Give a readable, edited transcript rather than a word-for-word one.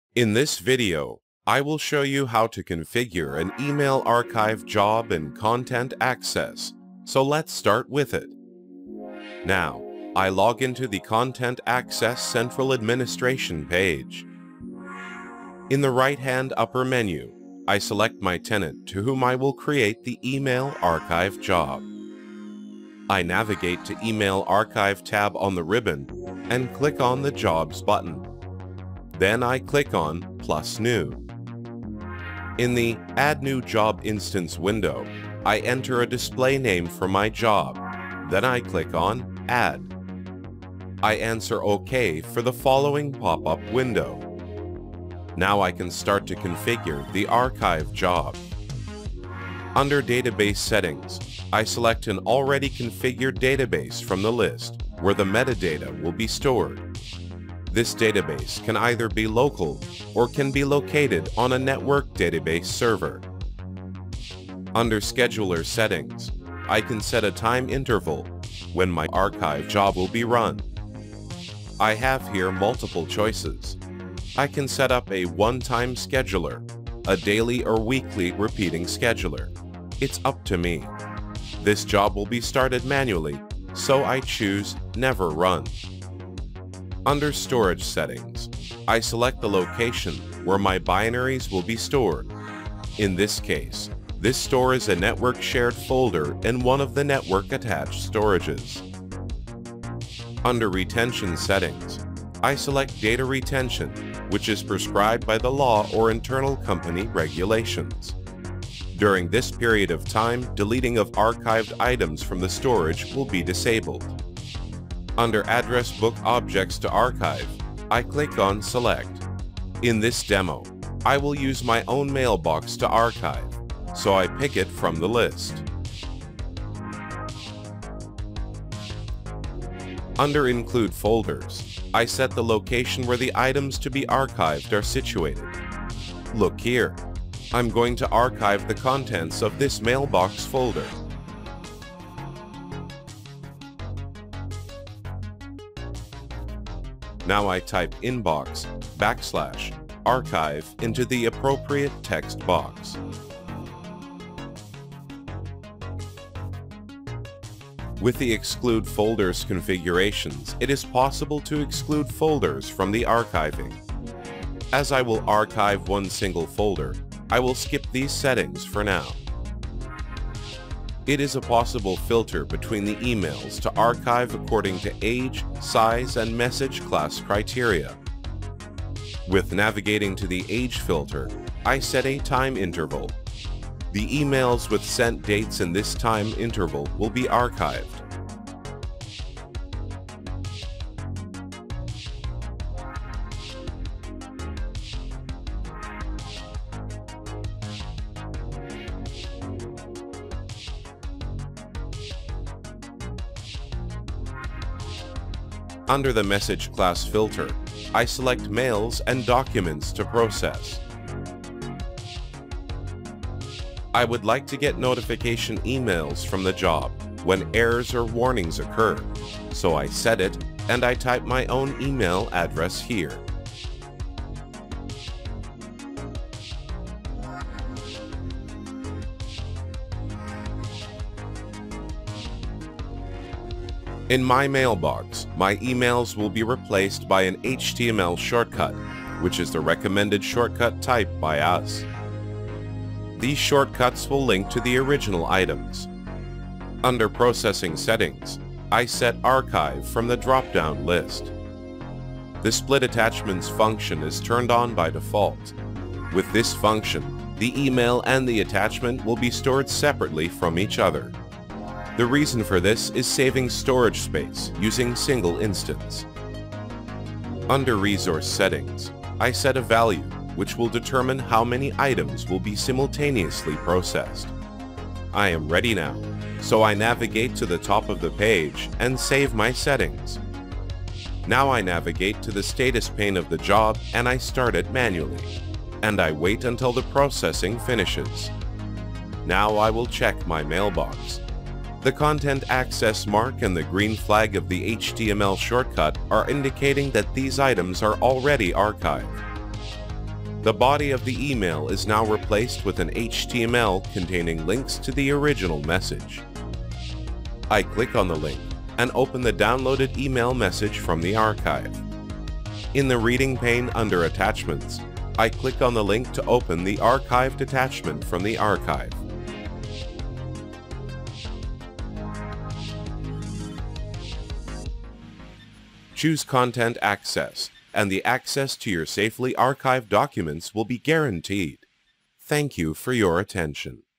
In this video, I will show you how to configure an email archive job in Content Access, so let's start with it. Now, I log into the Content Access Central Administration page. In the right-hand upper menu, I select my tenant to whom I will create the email archive job. I navigate to Email Archive tab on the ribbon and click on the Jobs button. Then I click on Plus New. In the Add New Job Instance window, I enter a display name for my job. Then I click on Add. I answer OK for the following pop-up window. Now I can start to configure the archive job. Under Database Settings, I select an already configured database from the list where the metadata will be stored. This database can either be local or can be located on a network database server. Under Scheduler Settings, I can set a time interval when my archive job will be run. I have here multiple choices. I can set up a one-time scheduler, a daily or weekly repeating scheduler. It's up to me. This job will be started manually, so I choose Never Run. Under Storage Settings, I select the location where my binaries will be stored. In this case, this store is a network shared folder in one of the network attached storages. Under Retention Settings, I select Data Retention, which is prescribed by the law or internal company regulations. During this period of time, deleting of archived items from the storage will be disabled. Under Address Book Objects to Archive, I click on Select. In this demo, I will use my own mailbox to archive, so I pick it from the list. Under Include Folders, I set the location where the items to be archived are situated. Look here. I'm going to archive the contents of this mailbox folder. Now I type inbox /archive into the appropriate text box. With the Exclude Folders configurations, it is possible to exclude folders from the archiving. As I will archive one single folder, I will skip these settings for now. It is a possible filter between the emails to archive according to age, size, and message class criteria. With navigating to the age filter, I set a time interval. The emails with sent dates in this time interval will be archived. Under the Message Class filter, I select Mails and Documents to process. I would like to get notification emails from the job when errors or warnings occur, so I set it and I type my own email address here. In my mailbox, my emails will be replaced by an HTML shortcut, which is the recommended shortcut type by us. These shortcuts will link to the original items. Under Processing Settings, I set Archive from the drop-down list. The Split Attachments function is turned on by default. With this function, the email and the attachment will be stored separately from each other. The reason for this is saving storage space using single instance. Under Resource Settings, I set a value which will determine how many items will be simultaneously processed. I am ready now, so I navigate to the top of the page and save my settings. Now I navigate to the status pane of the job and I start it manually, and I wait until the processing finishes. Now I will check my mailbox. The Content Access mark and the green flag of the HTML shortcut are indicating that these items are already archived. The body of the email is now replaced with an HTML containing links to the original message. I click on the link and open the downloaded email message from the archive. In the reading pane under Attachments, I click on the link to open the archived attachment from the archive. Choose Content Access, and the access to your safely archived documents will be guaranteed. Thank you for your attention.